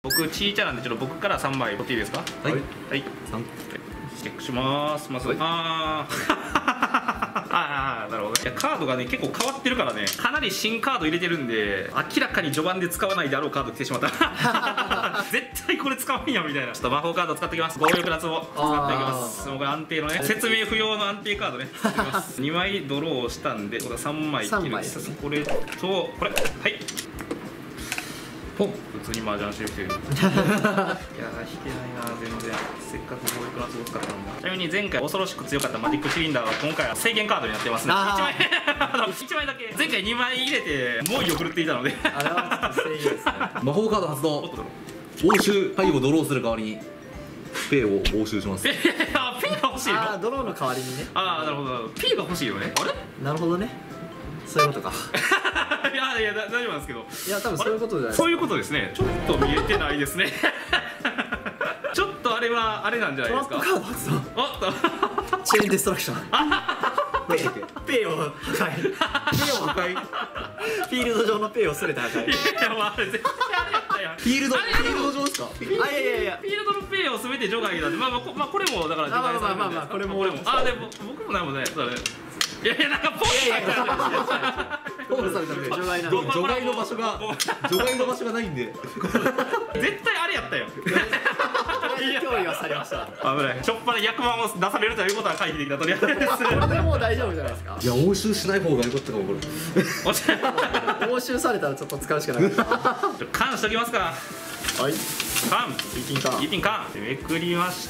僕チーチャなんでちょっと僕から3枚取っていいですか。 はいはい、 3 チェックしますまず、ああなるほどね。いやカードがね結構変わってるからね、かなり新カード入れてるんで明らかに序盤で使わないであろうカード来てしまった絶対これ使わんやんみたいな。ちょっと魔法カード使っていきます。強力なツボ使っていきます。もうこれ安定のね、説明不要の安定カードね使っていきます2枚ドローしたんでこれ3枚切る。これとこれ、はいポン。普通に麻雀してる人いるいやー引けないな全然。せっかく強力なツボ使ったのに。ちなみに前回恐ろしく強かったマジックシリンダーは今回は制限カードになってますね。1枚1枚だけ。前回2枚入れて猛威を振るっていたのであれはちょっと制限ですね。 魔法カード発動。 おっと押収牌をドローする代わりにペイを押収します。 P が欲しいの。 ああ、ドローの代わりにね。 ああなるほど P が欲しいよね。あれなるほどね。そういうことか。 いやいや大丈夫なんですけど。 いや、多分そういうことじゃないですか。 そういうことですね。ちょっと見えてないですねちょっとあれはあれなんじゃないですか。 トラップカード発動。 おっとチェーンデストラクション。ペイを破壊。ペイを破壊。フィールド上のペイをすべて破壊。 いやまああれ絶対あれやったやん。 フィールド上ですか。 あ、いやいやいや。 フィールドのペイを全て除外なんで、まあこれもだから除外されるんで、 これもあでも僕もなんもね、そうだね。いやいやなんかポンされたポールされたんで除外なんで除外の場所がないんで絶対あれやったよ。 脅威はされました。 危ない。しょっぱな役満を出されるということは回避できた。とりあえずこれでもう大丈夫じゃないですか。 いや押収しない方が良かったかもこれ。 押収されたらちょっと使うしかない。 缶しときますか。 はい。 缶一品缶。 一品缶でめくりまして、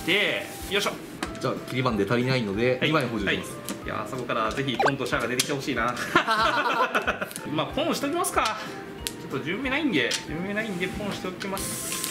よいしょ。 じゃあ切り番で足りないので2枚補充します。 いやそこからぜひポンとシャアが出てきてほしいなまあポンしときますか。ちょっと準備ないんでポンしておきます。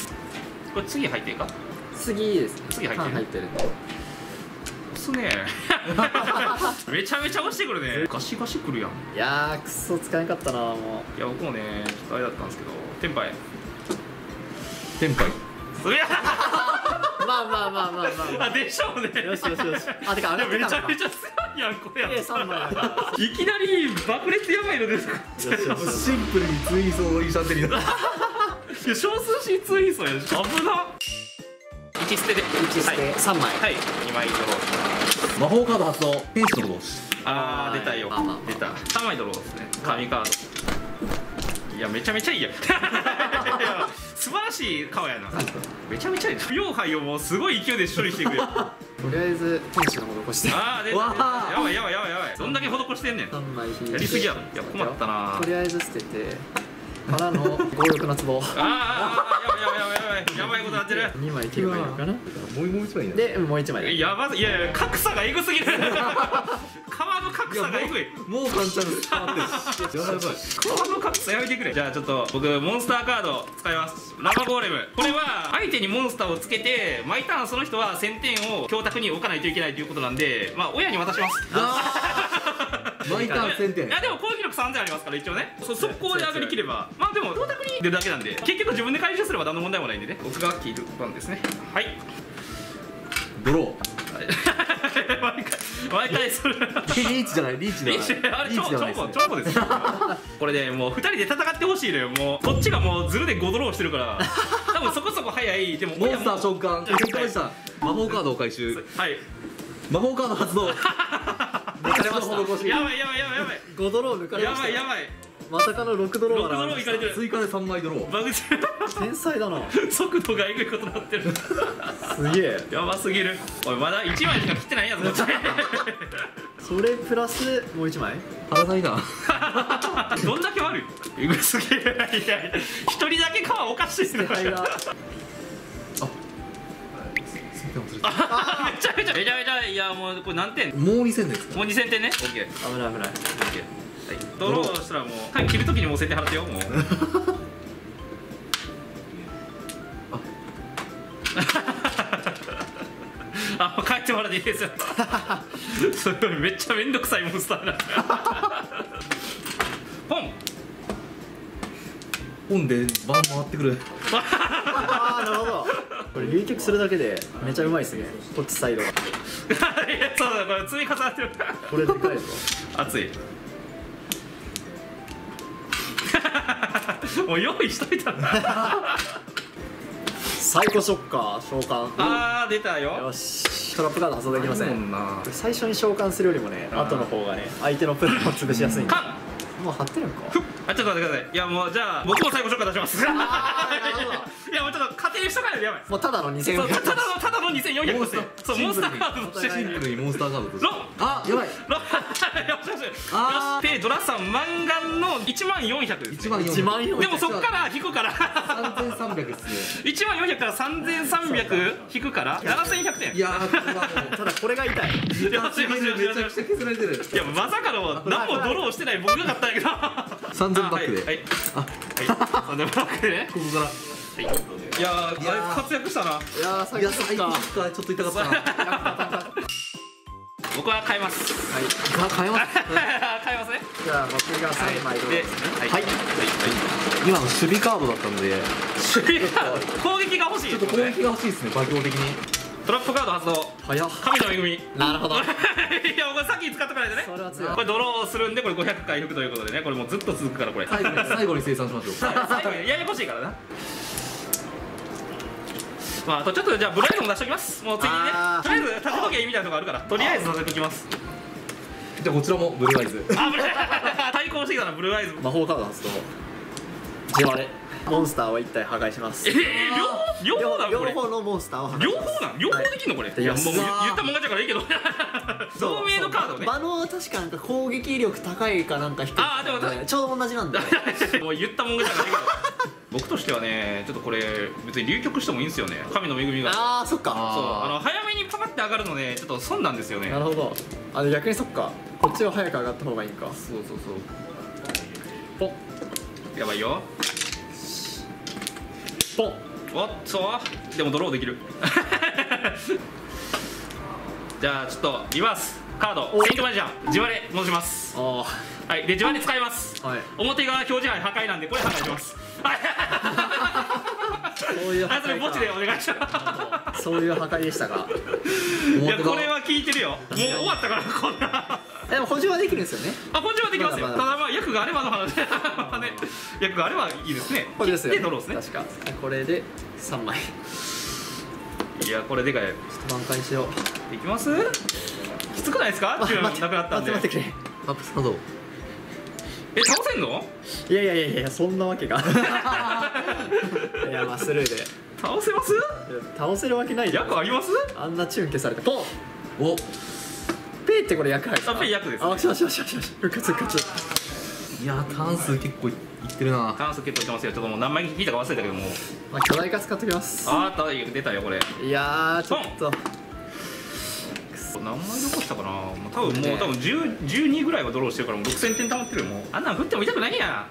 これ次入っていいか。 次ですね。 次入ってる。 入ってる。 押すねめちゃめちゃ押してくるね。ガシガシくるやん。 いやー、くっそ使えんかったなもいや僕もねちょっとあれだったんですけど、テンパイテンパイそりゃう。まあ。 あでしょうね。 よし。あ、てかめちゃめちゃ強いやんこれやん。 3枚だから。 いきなり爆裂やばいのですか。 シンプルにツイートをインシャンテリーだ。 いや少数シーツイーソーやし危な。1捨てで 1捨て3枚。 はい2枚ドロー。 魔法カード発動。天使の同士。 あー出たよまあまあ出た。3枚ドローですね。神カード。いやめちゃめちゃいいやんいや素晴らしい顔やな。めちゃめちゃいい。不要牌をもうすごい勢いで処理していくよとりあえず天使の施して。 あー出た。 わーやばいどんだけ施してんねん。 3枚引いて。 やりすぎやろ。いや困ったな。 とりあえず捨ててからの強力な壺。 やばいことなってる。 2枚切ればいいのかな。 もう一枚いいな。 でもう1枚。 やばいや格差がエグすぎる川の格差がエグい。 もう簡単です変わってる。やばい。 川の格差やめてくれ。じゃあちょっと僕モンスターカード使います。ラマゴーレム。これは相手にモンスターをつけて毎ターンその人は1000点を教託に置かないといけないということなんで、まあ親に渡します毎ターン1000点。 いやでも攻撃力3000ありますから一応ね、速攻で上がりきればまあでも教託に出るだけなんで結局自分で回収すれば何の問題もないんでね。僕が切る番ですね。はいドロ毎回それー。リーチじゃないリーチじゃない。 あれ超コですよこれでもう2人で戦ってほしいのよ。もうこっちがもうズルで5ドローしてるから多分そこそこ早い。でもモンスター召喚。結果でした。魔法カードを回収。 はい魔法カード発動。 抜かれました。 やばい 5ドロー抜かれました。 やばいまさかの6ドロー 6ドローいかれてる。 追加で3枚ドロー。 バグ天才だな。 速度がエグいことになってるすげえ。 やばすぎる。おいまだ1枚しか切ってないやつこっちそれプラスもう1枚。 足らないな。 どんだけ悪い。エグすぎる。いや1人だけ皮おかしいな。 はいだ。 めちゃめちゃいやもうこれ何点。 もう2000ですか。 もう2000点ね。オッケー。 危ない。 はいドローしたらもうはい切るときにもう1000点払ってよもうあ帰ってもらっていいですよすごいめっちゃめんどくさいモンスターだポン本でバン回ってくる。 ああ、なるほど。これ流曲するだけでめちゃうまいですね。こっちサイドが。 いやそうだこれ積み重なってるこれでかいぞ。 熱いもう用意しといたんだサイコショッカー召喚。 あー出たよ。 よし、トラップカード発動できません。 もんな。 最初に召喚するよりもね、後の方がね、相手のプランを潰しやすいんで。 かもう貼ってるんか。 あ、ちょっと待ってください。いやもうじゃあ僕も最後ショッカー出します。 なるほどいやもうちょっと家庭しとかないとやばい。 もうただのそう 2400 ただの2400として、そうモンスターカードとして。 シンプルシンプルにモンスターカードとしてロあ、やばい。 よしよしよし。 あペイドラさんマンガンの10400ですね。 1万400。 でもそっから引くから 3300ですね。 10400から3300引くから7100点。 いやー、これはもうただこれが痛い。 いやめちゃくちゃ削られてる。 いやまさかの何もドローしてない僕が勝ったんやけど。 3000バックで。 はいあ、 はい3000バックでね。 ここから。 いやーあれ活躍したな。 いやー、サイいや、最コショッカー。 高か、ちょっと痛かったな。 僕は変えますはい。 変えます。 変えますね。 じゃあ僕が3枚ドロでー。 はいはい今の守備カードだったんで、 守備が攻撃が欲しいちょっと攻撃が欲しいですね、馬強的に。 トラップカード発動。 早っ。 神の恵み。いなるほど。 やこれ先に使っとかないとね。 それは強いこ。れドローするんでこれ500回引くということでね、これもうずっと続くからこれ。 最後に生産しましょう。 最後にややこしいからな。まあ、あとちょっとじゃあブライドも出しときます。もう次にねあーとりあえず立てときゃいいみたいなとこあるからとりあえずさせときます。 じゃあこちらもブルーアイズ。 あブルー対抗してきたなブルーアイズ。 魔法カード発動。地割れ。モンスターを1体破壊します。 両方なんこれ。 両方のモンスターを破壊し両ます。 方なん両方できんのこれ。 はいいやもういや言ったもん勝ちだからいいけど同盟のカードね。 場の確かなんか攻撃力高いかなんか低いかあーでもね、ちょうど同じなんで。 もう言ったもん勝ちだからいいけど僕としてはねちょっとこれ別に流局してもいいんですよね。神の恵みが。 ああ、そっか。 そう早めにパパって上がるのねちょっと損なんですよね。 なるほど。あれ逆にそっか。こっちは早く上がった方がいいんか。 そうそうそう。ポッやばいよ。 ポン。 おっとでもドローできるじゃあちょっとリバースカードおセイントマジシャン地割れ戻します。 あはいで地割れ使います。 あ。はい。 表側表示範囲破壊なんでこれ破壊しますはいそういう破あそれ墓地で壊か。 お願いしますそういう破壊でしたか。 いやこれは効いてるよ。もう終わったからこんなでも補充はできるんですよね。 あこっちはできますよ。 まだまだただまあ役があればの話ね役があればいいですね。 これですよね。 でドローですね。 確か。これで3枚。 いやこれでかい。 挽回しよう。 できますきつくないですかチューンなくなったんで。 待ってくれ。 アップサード。 え倒せんのいやいやいやいや、そんなわけが。いや、まあスルーで。 倒せます倒せるわけないじゃん。 役ありますあんなチューン消されて。ポン。 お、 ペイってこれ役入る。 あペイ役ですねあ、よしよしよしよし。復活復活。 いやー、ターン数結構いってるな。 ターン数結構いってますよ。ちょっともう何枚引いたか忘れたけどもまあ巨大化使っときます。 あー出たよこれ。 いやー、ちょっと。 何枚で起こしたかな。もう多分12ぐらいはドローしてるからもう6000点溜まってるよ。もうあんなん振っても痛くないんや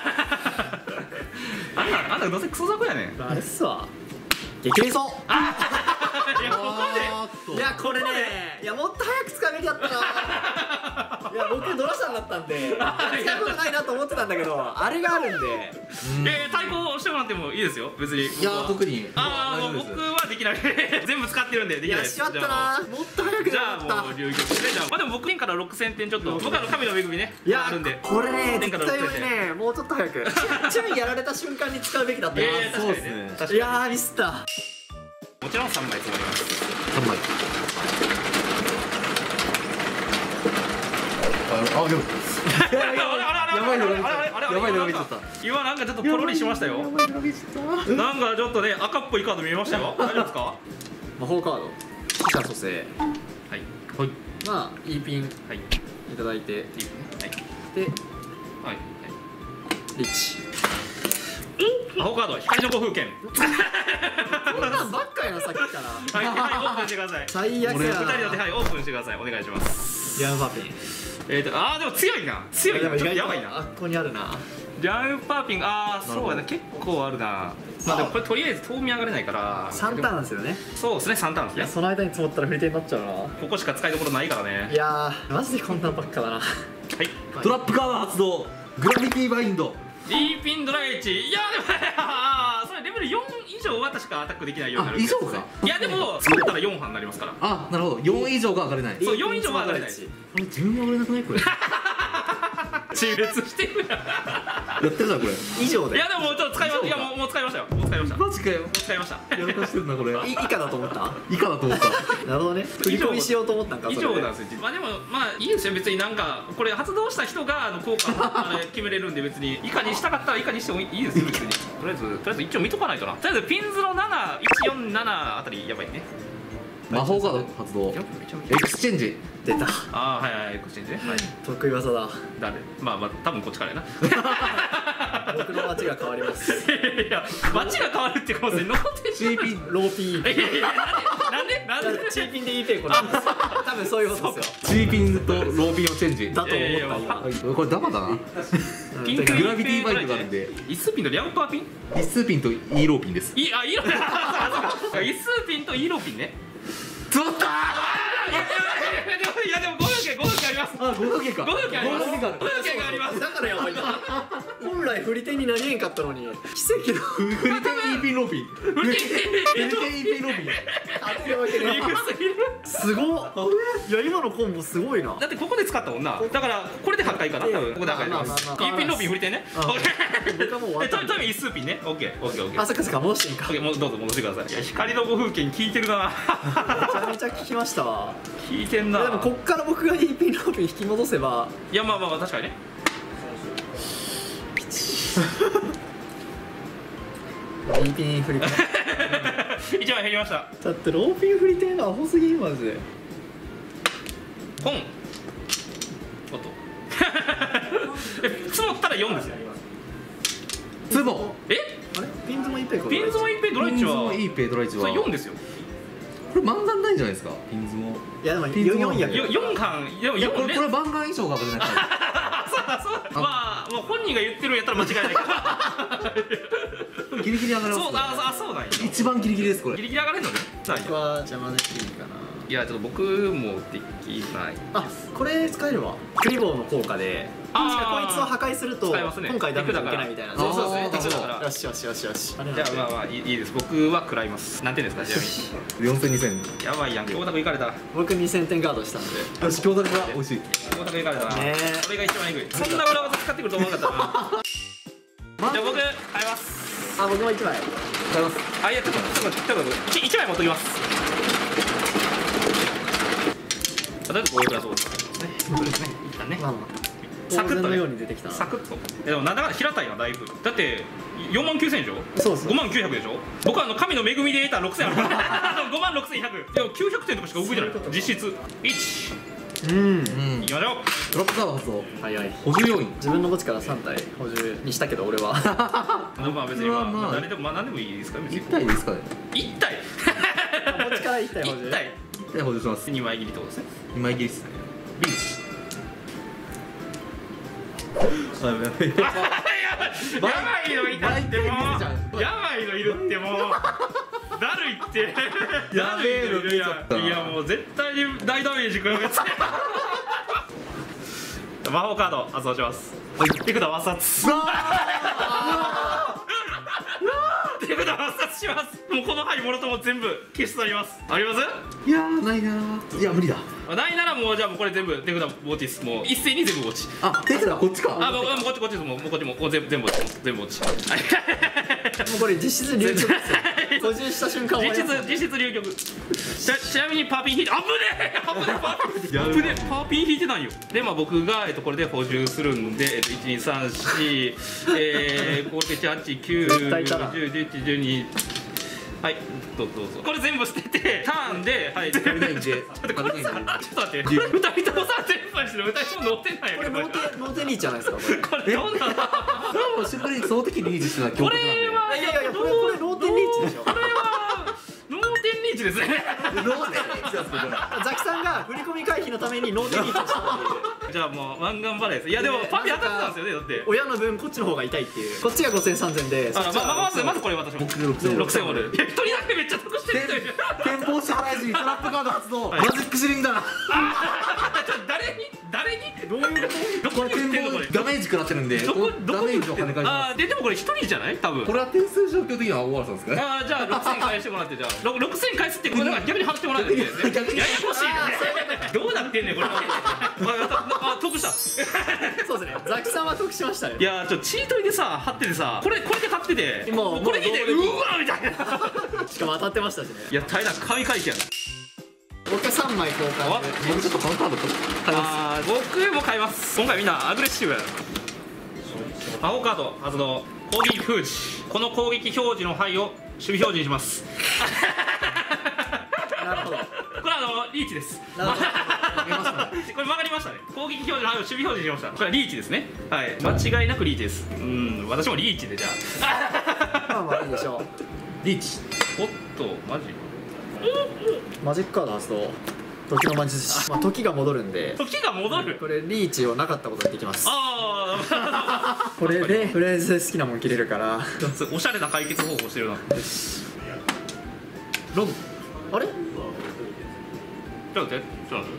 あんなんどうせクソ雑魚やねん。 あれっすわ。激励走。 いやここでいやこれね、いやもっと早く使うべきだったな。いや僕ドラさんだったんで使うことないなと思ってたんだけど、あれがあるんで。 対抗してもらってもいいですよ別に。 いやー、特に。 ああもう僕はできない全部使ってるんでできないです。 いやしまったな。もっと早くじゃあなかった。 もう流局でじゃあまあでも僕天から6000点ちょっと僕は神の恵みねいやあるんで。 これね天から絶対 6000点。 ね、もうちょっと早くチューンやられた瞬間に使うべきだったな。 そうですね。 確かにいやーミスった。 もちろん3枚積もります。 3枚。あ、でも。やばいのが見ちゃった。やばいのが見ちゃった。 今なんかちょっとポロリしましたよ。なんかちょっとね赤っぽいカード見えましたよ。大丈夫ですか？ 魔法カード死者蘇生。 はいはい。 まあ E ピンはいいいただいて、 いですね。 ではいリッチ。 魔法カード光の暴風剣。 こんなんばっかやなさっきから。 はい手配オープンしてください。 最悪やな。 2人の手配オープンしてください。お願いします。 ヤンパーピン。 あーでも強いな強いな。ちょっとやばいな。 あっこにあるな。 ジャンパーピンああそうやな結構あるな。まあでもこれとりあえず遠見上がれないから 3ターンですよね。 そうですね3ターンいやですね。 その間に積もったら振り手になっちゃうな。 ここしか使いどころないからね。 いやーマジでこんなんばっかだな。 はいトラップカード発動。グラビティバインド。 リーピンドライチいやでもそれレベル4以上は確かアタックできないようになるんですよ。 あ以上かいやでも作ったら4班になりますから。 あ、なるほど。4以上が上がれない。 そう4以上は上がれないです。 あれ、自分が上がれなくないこれ。 中列してるややってるじゃん、これ。 以上で。 いやでももうちょっと使いました。いやもう使いましたよ。もう使いました。 マジジかよ。 使いました。 やらかしてるなこれ。 以下だと思った？ 以下だと思った。 なるほどね。振り込みしようと思ったんか。 以上なんですよ。まあでもまあいいですよ、別になんかこれ発動した人が効果決めれるんで、別に以下にしたかったら以下にしてもいいですよ別に。とりあえず一応見とかないとな。とりあえずピンズの147あたりやばいね。 魔法カード発動。エクスチェンジ。 出た。 ああはいはい、エクスチェンジね。はい。 得意技だ。 誰？まあ多分こっちからやな。 僕の街が変わります。 いや街が変わるってことでノーテチーピン。 ローピー。 なんでチーピンでいいペイこれ。多分そういうことですよ。 チーピンとローピンをチェンジ。 だと思った今。 これダマだな。 ピンクグラビティバイクがあるんで。 イスピンとリャンパーピン？ 一数ピンとイーローピンです。 イーローイスピンとイーローピンね。 詰まったいやでも5分券あります。 あ、5分券か。 5分券あります。 5分券 5分券があります。 だからやばいな。本来振り手になりえんかったのに奇跡のフリテンイーピンローピン。フリテンイーピンローピン。 当てるわけね。すごっ。いや今のコンボすごいな。 だってここで使ったもんな。だからこれで8回かな。多分ここで8回です。イーピンローピン振り手ね。 僕はもう終わった。 多分イスピンね。オッケー。 あ、そっかそっか、戻していいか。 もうどうぞ戻してください。いや光の5風景聞いてるな。 めちゃめちゃ聞きましたわ。 聞いてんな。 でもこっから僕が EP ローピン引き戻せば、 いやまあ確かにね。 EP 振り手 1枚減りました。 だってローピン振り手がアホすぎるマジで。 ポン。おっと。積もったら4ですよ。 ツボ。 え？ あれピンズもいいペイ。 ピンズも一平ドライチは。 いいペイドライチは。 それ4ですよ。 これ漫談ないんじゃないですか。ピンズも。 いやでもピンズも 4や 4巻でも4 これ漫談衣装が危ないから。 そうまあもう本人が言ってるんやったら間違いないから。 ギリギリ上がります。 そうなんや。 一番ギリギリですこれ。 ギリギリ上がれるのね。 僕は邪魔できるかな。 いやちょっと僕もできない。 あ、これ使えるわ。クリボーの効果で確かこいつを破壊すると使えますね。 今回ダメージ受けないみたいな。 そうですね。 あーテクだから。 よし。じゃあまあいいです。僕は食らいます。何点ですかちなみに。 4000、2000。 やばいやん。京田行かれた。 僕2000点ガードしたんで。 よし、京都が美味しい。 京田行かれたな。 ねえそれが一番えぐい。そんな裏技使ってくると思わなかったな。じゃあ僕買います。 あ、僕も1枚買います。 あ、いやちょっと1枚持っときます。とりあえずこういうプラスをですね。そうですね。一旦ね。 まあサクッとね当然のように出てきたな。 サクッと。でもなんだか平たいなだいぶ。だって49000でしょ。 そうです。 59900でしょ。僕は神の恵みで得た6000あるから56100。でも900点とかしか動いてない実質。 うんいきましょう。 ドロップカード発動。 早い。 補充要員。 自分の墓地から3体補充にしたけど俺はまあ別にまあ誰でも何でもいいですか別に。 1体ですかね。 1体墓地から1体補充。 1体 1体補充します。 2枚切りってことですね。 2枚切りっすね。ビーチ。 やばいのいたってもうやばいのいるってもうだるいってやべえの出ちゃった。 いやもう絶対に大ダメージ食らうやつ魔法カード発動します。手札抹殺。手札抹殺します。もうこの牌もろとも全部消し去ります。あります？ いやー、ないなー。いや、無理だ。 ないならもうじゃあもうこれ全部手札ボーティスもう一斉に全部落ち。 あ、手札こっちか。 あ、もうこっちです。もうこっちも全部落ち。全部落ち。 もうこれ実質流局ですよ。補充した瞬間終わります。 実質流局。ちなみにパーピン引いて、危ねえパーピン引いてないよ。でまあ僕がこれで補充するんで12345 7 8 9 10 11 12はいどうぞ。これ全部捨ててターンではい。ちょっと待って2人とも3連敗してる。2人とも乗ってないよ。 これノーテリーじゃないですかこれ。 これどんなの？ もうシンプルにその時リーチしてた。 これはいやこれノーテンリーチでしょ。 これはノーテンリーチですね。 ノーテンリーチですこれ。 ザキさんが振り込み回避のためにノーテンリーチをしたっていう。 じゃあもう湾岸バレーです。いやでもパピ当たってたんですよねだって。 親の分こっちの方が痛いっていう。こっちが5000、3000で。 まずこれ私も。6000オール。いや一人だけめっちゃ得してる人いる。 店舗支払い時にトラップカード発動。マジックシリンダー。 誰にどういうこと？ これ展望ダメージ食らってるんで、 どこダメージを跳ね返しまあーでもこれ一人じゃない多分。 す。これは点数状況的には大原さんですかね。 ああじゃあ6000返してもらってじゃあ6000返すってことは逆に払ってもらえないんですね。 逆にややこしいね。どうなってんねんこれは。あ得した。 そうですね、ザキさんは得しましたね。 いやチートリでさ貼っててさ、これで貼っててもうこれ見てうもうわみたいな。 しかも当たってましたしね。 いや大変な神回帰やな。 僕は3枚交換で。 僕ちょっとこのカード買います。 あー僕も買います。今回みんなアグレッシブやな。魔法カード発動、攻撃封じ。この攻撃表示の範囲を守備表示にします。 なるほど。 これリーチです。 なるほど。 これ曲がりましたね。攻撃表示の範囲を守備表示にしました。これはリーチですね。はい、間違いなくリーチです。私もリーチでじゃあ。 まあまあいいでしょリーチ。 おっとマジ。 う。マジックカード発動。時の魔術師。まあ時が戻るんで。 時が戻る。 これリーチをなかったことにできます。 ああ。 これでフレーズで好きなもん切れるから。 おしゃれな解決方法してるな。 ロン。あれ？ ちょっと待って。ちょっと待って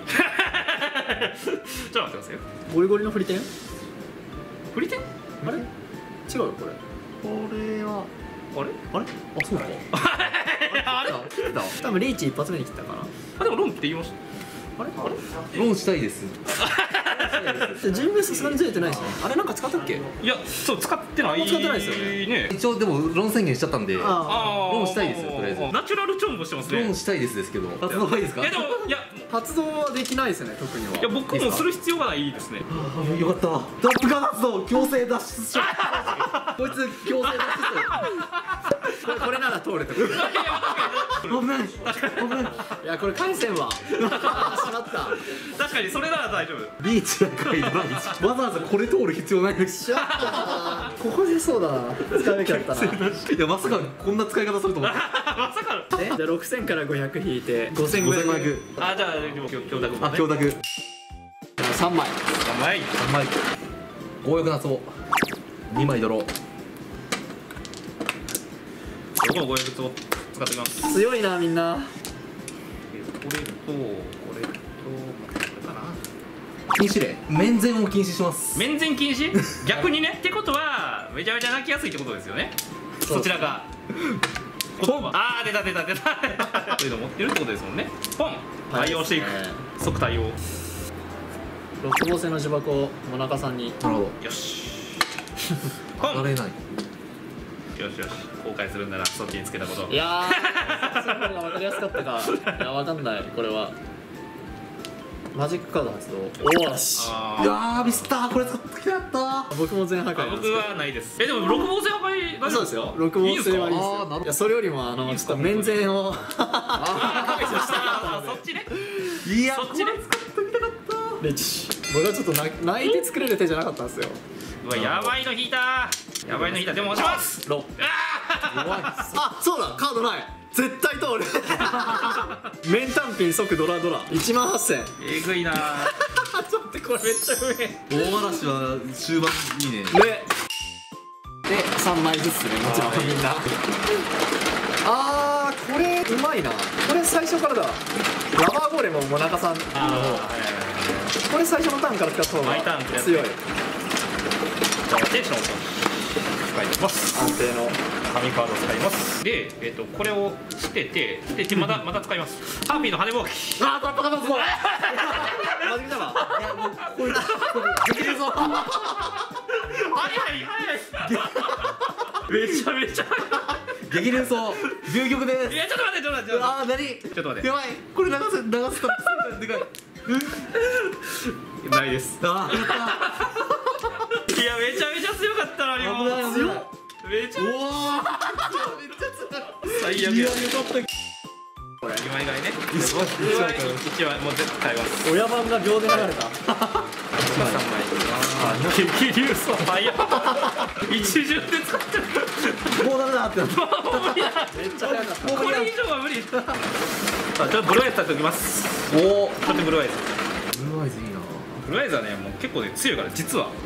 くださいよ。 ゴリゴリの振り点？ 振り点？ あれ？違うよこれ。これはあれ？ あれ？あ、そうか。 あれ？ 多分リーチ一発目に切ったかな。 あでもロンって言いました。あれ？ ローンしたいです。 人名さすがにずれてないしね。あれなんか使ったっけ？ いやそう使ってない。 使ってないですよね。 一応でもローン宣言しちゃったんで、ロあーンしたいですよとりあえず。 ナチュラルチョンボしてますね。 ーンしたいですけど、発動はいいですか？ いやでもいや発動はできないですね特には。 いや僕もする必要がないですね。 よかった。ダップガ発動強制脱出しこいつ強制脱これなら通るってこと。 出。危ない危ない。 いやこれ返せんわ。しまった。 確かにそれなら大丈夫。 リーチが書いてない。わざわざこれ通る必要ないです。 しまったな。ここでそうだな。使うべきだったな。 いやまさかこんな使い方すると思って。 まさかの。 じゃあ6000から500引いて5500。 5500。 あじゃあでも強打あ、強打。 3枚。 3枚。 3枚。強欲なそう。2枚ドロー。 この500つを使ってきます。 強いなみんな。 これとこれとこれかな。 禁止令。面前を禁止します。 面前禁止？逆にねってことはめちゃめちゃ泣きやすいってことですよね。そちらが。ああ出た。そういうの持ってるってことですもんね。ポン対応していく。即対応。 6号線の呪縛をモナカさんに。 なるほど。 よし。ポン。 上がれない。 よし後悔するんならそっちにつけたこと。 いやー、それが分かりやすかったか。いや、分かんない、これは。マジックカード発動。おーし。 いやーミスったー。これ使ってきたやったー。 僕も全破壊なんですけど。 僕はないです。でも6号線破壊大丈夫ですか？ そうですよ。6号線はいいですあーなるほよ。 どいや、それよりもちょっと面前をあそっちね。 いやそっちね。 使ってみたかったー。 レチ。僕はちょっと泣いて作れる手じゃなかったんですよ。 うわやばいの引いた。でも押します。 ロ。あ、そうだ、カードない。絶対通る。面単品即ドラ18000。 えぐいな。 ちょっとこれめっちゃうめえ。 大嵐は終盤いいね。 で3枚ずつね、もちろんみんな。あー、これうまいな。これ最初からだ。ラバーゴーレムもモナカさんの方。これ最初のターンから使った方マイターンってがやつ強い。 テンションを使います安定の紙カードを使います。で、これを捨ててまた使います。ハーピーの羽ぼうき。 あー、これパカパカすごい。マジでだわ。 いやもうこれできるぞ。 早いめちゃめちゃ激連想流玉です。 いやちょっと待ってあー何？ ちょっと待ってやばい。これ流すとでかい。 ないです。 あーやったいやめちゃめちゃ強かったな今。 危ない危ない。 めちゃめちゃおお。めっちゃ強い。 最悪や。 いやよかった。 これ2枚買いね。 一 1枚もう絶対買います。 親番が秒で流れた。 3枚。激流走早っ。一巡で使ってる。 もうダメだってなった。 もう無理だ。 めっちゃ早かった。 これ以上は無理。ちょっとブルーアイズ立っておきます。 おお。 ちょっとブルーアイズ。 ブルーアイズいいな。 ブルーアイズはねもう結構ね強いから実は。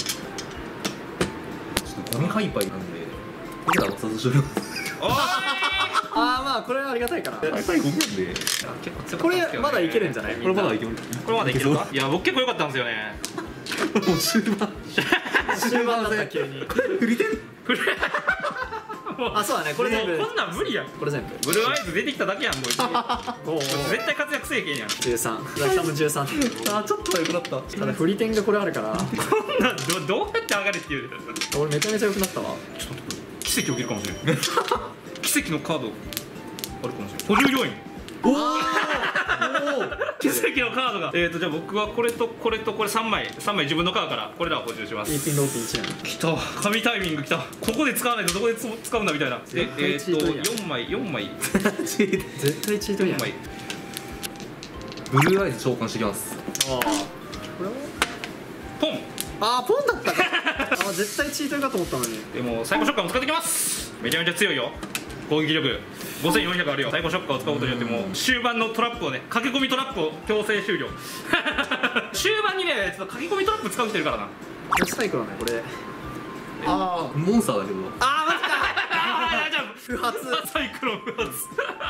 ちょっとゴミハイパイなんで。僕らお伝えしよう。 おーい。 あー、まああこれはありがたいかな。 最後なんで結構強かったこんですけどねれまだいけるんじゃない？ これまだいける。 これまだいけるか。いや僕結構良かったんですよね。 もう終盤終盤だった急に。 これ振りてる。 あそうだね、これ全部もうこんなん無理やん。 これ全部ブルーアイズ出てきただけやんもう。 おお絶対活躍せえへんやん。 13、ザキさんも13。 あちょっと良くなった。 ただ振り点がこれあるからこんなんどうやって上がれっていう俺めちゃめちゃ良くなったわ。 奇跡起きるかもしれない。奇跡のカードあるかもしれない。補充要員。 おお奇跡のカードがじゃあ僕はこれとこれとこれ3枚自分のカードからこれらを補充します。 いいピンローピン1枚。 きた神タイミングきた。ここで使わないとどこで使うんだみたいな。4枚絶対チートやん。 4枚ブルーアイズ召喚してきます。 ああこれはポン。 あーポンだったか。あ絶対チートかと思ったのに。 でもサイコショッカーも使ってきます。めちゃめちゃ強いよ。攻撃力5400あるよ。サイコショッカーを使うことによってもう終盤のトラップをね、駆け込みトラップを強制終了。終盤にねちょっと駆け込みトラップ使う人いるからな。 女子サイクロンねこれ。 ああモンスターだけど。 あーマジか。 あーじゃあ不発。 サイクロン不発。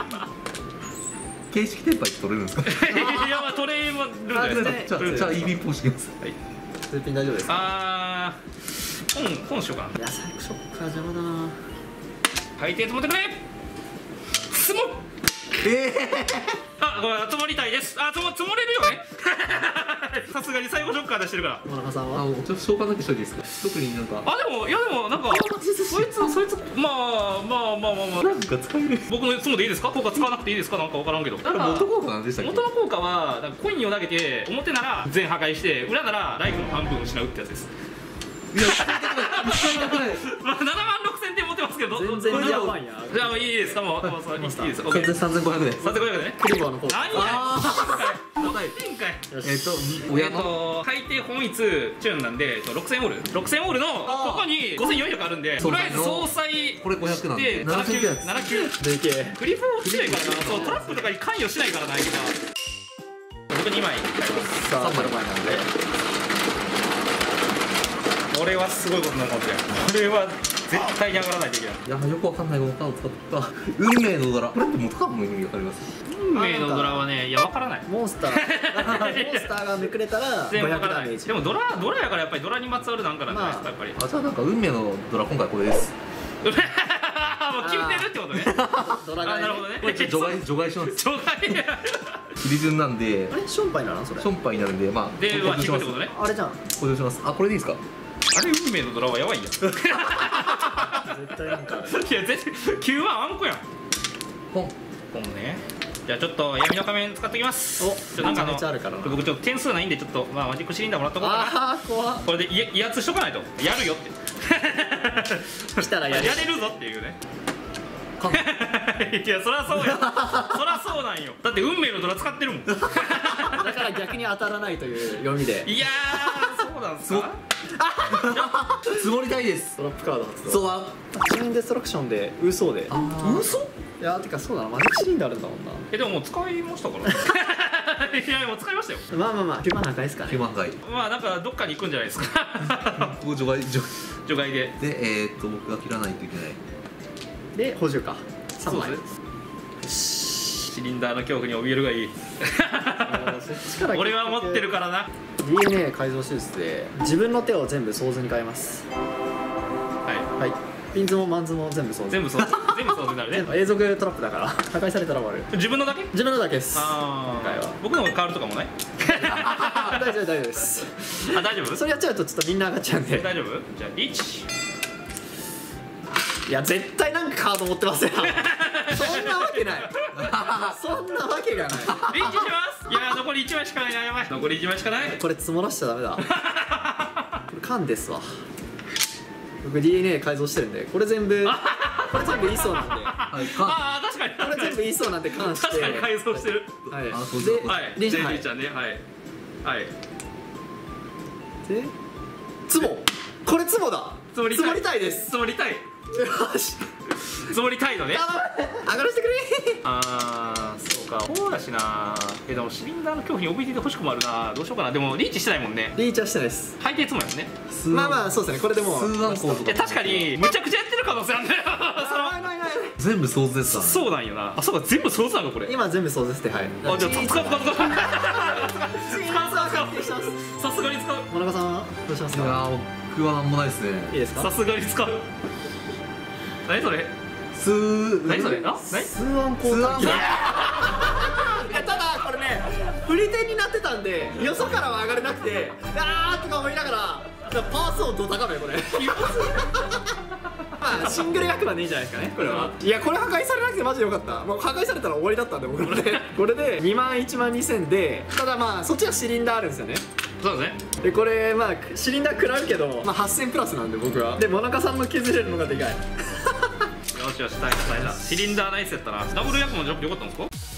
形式テンパイって取れるんですか。 いやまあトレイもルールじゃないですか。 じゃあイービンポーしてきます。 はい。 絶品大丈夫ですか。 あー本しようかな。 いやサイクショッカー邪魔だな。 海底積もってくれ。積もあ、ごめん積もりたいです。あ、積もれるよね。さすがに最後ショッカー出してるから。 モナカさんあは。 ちょっと召喚だけしといていいですか。特になんかあ、でもいやでもなんかそいつまあなんか使える。 僕の積もでいいですか。効果使わなくていいですか。なんか分からんけど。なんか元効果なんでしたっけ。 元の効果はなんかコインを投げて表なら全破壊して裏ならライフの半分失うってやつです。 いや使いたくない。 まあ7万6000点持ってますけど全然やばいや。 じゃあもういいですか。もういいです。オッケー。 3500で。 3500でね。 クリボーの方。 何や高い。 1かい。 親の海底本一チューンなんで6000オールのここに5400あるんで、とりあえず総裁これ500なんでで79 でけクリフォー強いからな。そうトラップとかに関与しないからな。今僕2枚買います。 さあ3枚なんで。 これはすごいことになるかもしれない。これは絶対に上がらないといけない。 いやよくわかんないこのカード使った。運命のドラ。これって元カードの意味わかります。 運命のドラはね、いやわからない。 モンスターがめくれたら500 全部わからダメージ。 ない。でもドラやからやっぱりドラにまつわるなんかなんじゃないですか。やっぱりあじゃあなんか運命のドラ今回これです。 もう決めてるってことね。 ドラがね。 なるほどね。 これ除外します。 除外切り順なんであれションパイなのそれシ。ョンパイになるんでまあでは補充します。 引くってことね。 あれじゃん。 補充します。あこれでいいですか。 あれ運命のドラはやばいやん。い絶対なんか。 や絶対9万あんこやん。 ポン。 ポンね。じゃあちょっと闇の仮面使ってきます。 おちょなんかめちゃめちゃあるからな。 僕ちょっと点数ないんでちょっとまあマジックシリンダーもらっとこうかな。 ああ怖っ。 これで威圧しとかないとやるよって来たらやる。 やれるぞっていうね。いやそりゃそうや。そりゃそうなんよ。だって運命のドラ使ってるもん。 だから逆に当たらないという読みで。 いやーそうなんすか。 積もりたいです。 トラップカード発動。 そうはチェーンデストラクションで嘘で。 嘘。 いやてかそうだな、マジックシリンダーあるんだもんな。 でももう使いましたから。いやもう使いましたよ。 まあ9万破壊ですかね。 9万回。 まあなんかどっかに行くんじゃないですか。 ここ除外除外で。 で僕が切らないといけない。 で補充か3枚。 シリンダーの恐怖に怯えるがいい。 そっちから俺は持ってるからな。 DNA 改造手術で自分の手を全部ソーズに変えます。 ははい。ピンズもマンズも全部ソーズ。 い全部そうになるね。 永続トラップだから破壊されたら終わる。 自分のだけ。 自分のだけです。 あ今回は僕の変わるとかもない。 大丈夫ですあ大丈夫。 それやっちゃうとちょっとみんな上がっちゃうんで。 大丈夫。じゃあリーチ。 いや絶対なんかカード持ってますよ。そんなわけない。そんなわけがない。 リーチします。いや残り1枚しかないな。やばい。残り1枚しかない。 これ積もらしちゃダメだ。これ缶ですわ。僕 DNA 改造してるんでこれ全部言いそうなんで。 はいああ確かに。 これ全部言いそうなんで缶して。 確かに改造してる。 はい。 あそうですではい。 リーチリーちゃんね。はいはい。 でツモ。これツモだ。 積もりたいです。 積もりたい。 よし。 積もりたいのね。 上がらせてくれ。 ああそうか。そうだしな。でもシリンダーの恐怖に怯えていてほしくもあるな。どうしようかな。でもリーチしてないもんね。 リーチはしてないです。 最低積もりね。 まあまあそうですね。これでもう数案コードいや確かにむちゃくちゃやってる可能性あるんだよ。そのない全部想像ですか。 そうなんよな。あ、そうか、全部想像なのこれ。 今全部想像して、はい。 あ、じゃあ使う。さすがに使う。 モナカさんはどうしますか。 いや僕はなんもないですね。 いいですか。 さすがに使う。何それ。何それ。あ、何。 数案交換。いや、ただこれね、振り手になってたんでよそからは上がれなくて、あーとか思いながらパーソンどう高めこれ。まあシングル役はねえじゃないですかねこれは。いや、これ破壊されなくてマジでよかった。もう破壊されたら終わりだったんで僕のね。これで2万1万2000で、ただまあそっちはシリンダーあるんですよね。 そうですね。 でこれまあシリンダー食らうけど、まあ8000プラスなんで僕は。でモナカさんの削れるのがでかい。 よしよし、耐えた。シリンダーナイスやったな。ダブル役もよかったんですか。